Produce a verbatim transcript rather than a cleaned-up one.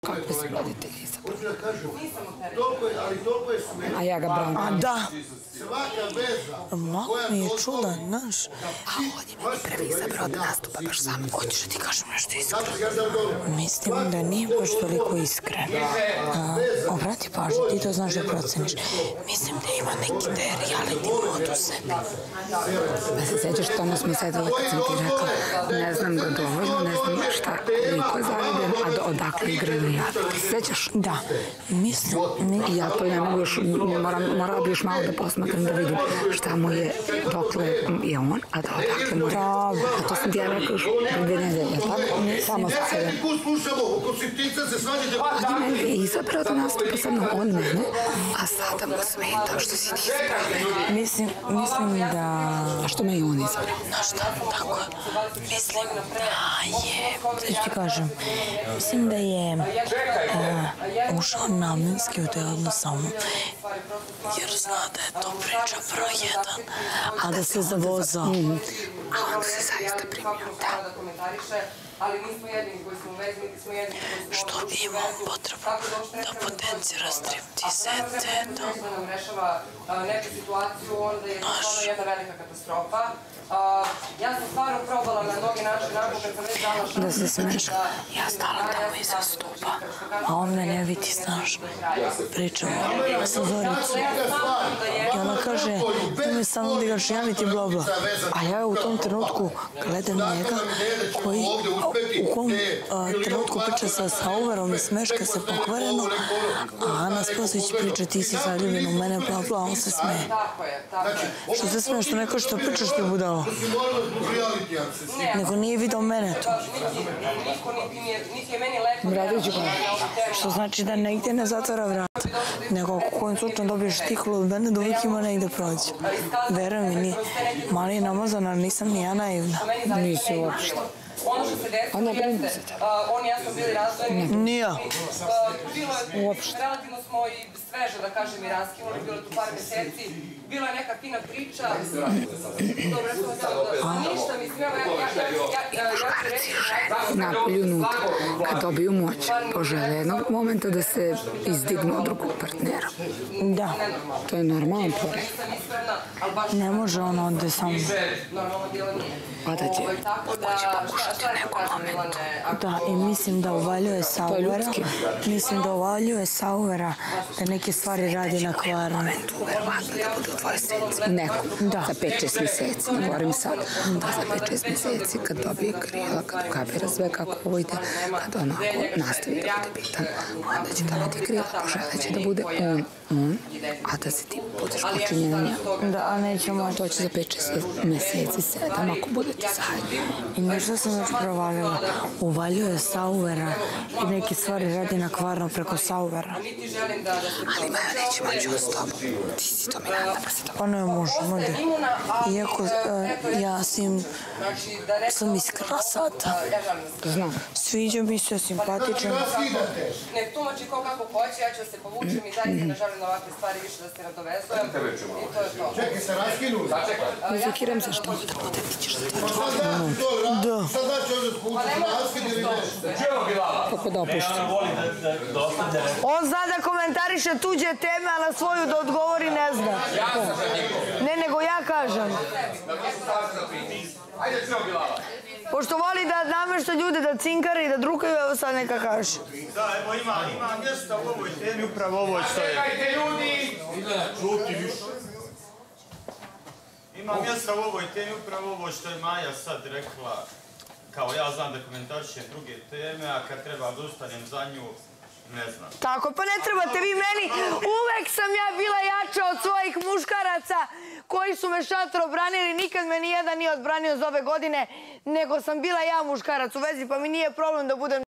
Kakvi su roditelji izabrali? A ja ga branim. A da. Malo mi je čudan, znaš. A on je meni prvi izabrao da nastupa baš sam. Hoćeš da ti kažem nešto iskreno? Mislim da nije baš toliko iskren. Obrati pažnju, ti to znaš da proceniš. Mislim da ima neki te reality mod u sebi. Pa se sjećaš što ono smo sedeli kad sam ti rekla ne znam ga dovoljno, ne znam šta, koliko zavidim, a odakle igraju ja. Ti se sjećaš? Da. Mislim... Ja to ne mogu još, morala bi još malo da posmatram da vidim šta mu je, dokle je on, a da odakle mu je. Bravo. A to sam ti ja rekla još dve nedelje, tako? Samo sa sedem. On je mene izabrao da nastupa sa mnom, on mene, a sada mu smeta što si ti izabrao. Mislim, mislim da... A što me i on izabrao? Znaš šta, tako, mislim da je... Sada ću ti kažem, mislim da je ušao namenski u taj odnos sa mnom, jer zna da je to priča broj jedan, a da se zavozao. A onda se zaista primio, da. Što imam potrebu da potencira striptizete, da... Naš... Ja sam stvarno probala na mnogi način, nakon kad sam već dala šansu... Da se smeš, ja stala tamo iza stupa. A on me ne vidi, znaš. Pričamo sa Zoricom. I ona kaže, ti me samo da igraš reality, bla bla. A ja u tom trenutku gledam njega, koji u kom trenutku priča sa Sauverom i smeška se pokvareno, a Ana Spasić priča, ti si zaljubljen u mene, bla bla, on se smeje. Što se smije, što ne kaže što pričaš ti budalo? Nego nije vidio mene to. Mradoviću pa. Što znači da negdje ne zatvara vrata. Nego ako kojim slučajem dobiješ stiklo od mene, da uvijek ima negdje proći. Verujem mi, nije. Mali je namazan, ali nisam ni ja naivna. Nisi uopšte. Ono što se desilo jeste, on i ja smo bili razdvojeni. Nije. Uopšte. Relativno smo i sveže, da kažem, i raskinuli, bilo je tu par meseci. Bila je neka fina priča. Dobro, smo samo ništa, mislim, evo, ja ću reći... Napolju unutra, kad dobiju moć, požele jednog momenta da se izdignu od drugog partnera. Da. To je normalan pored. Ne može ono ovdje samo. Pa da će moći pokušati u nekom momentu. Da, i mislim da uvaljuje Sauvera. Mislim da uvaljuje Sauvera da neke stvari radi na kvarno. Verovatno da bude u tvojoj sedmici. Nekom. Da. Za pet šest mjeseci. Ne govorim sad. Da, za pet šest mjeseci kad dobije krila, kad ukapira sve kako ovo ide, kad onako nastavi da bude bitan, onda će dobiti krila. Požele će da bude on, on, a da se ti budeš počinjena njemu. Da, a nećemo... To će za pet šest mjeseci, sedam, ako budete zajedno. I nešto sam već provalila. Uvaljuje Sauvera i neke stvari radi na kvarno preko Sauvera. Ali Maja neće moći s tobom. Ti si dominantna da se to... Pa ne može, može. Iako ja sam iskrena sada. Znam. Sviđa mi se, simpatičan. Ne tumači ko kako hoće, ja ću se povučem i zaista ne želim na ovakve stvari više da se nadovezujem. I to je to. Čekaj, se raskinu. Ne zakiram se što da bude, ti ćeš da ti Da. Šta znači ovdje skući? Raskinu ili ne? Kako da opušti? On zna da komentariše tuđe teme, a na svoju da odgovori ne zna. Ne, nego ja kažem. Pošto voli da namešta ljude da cinkari i da drukaju, evo sad neka kaže. Da, evo ima mjesta u ovoj temi, upravo ovoj što je... Čekajte ljudi! Čuti više. Ima mjesta u ovoj temi, upravo ovo što je Maja sad rekla. Kao ja znam da komentarišem druge teme, a kad treba da ustanem za nju, ne znam. Tako, pa ne trebate vi meni. Uvek sam ja bila jača od svojih muškaraca koji su me šatro branili. Nikad me nijedan nije odbranio za ove godine, nego sam bila ja muškarac u vezi, pa mi nije problem da budem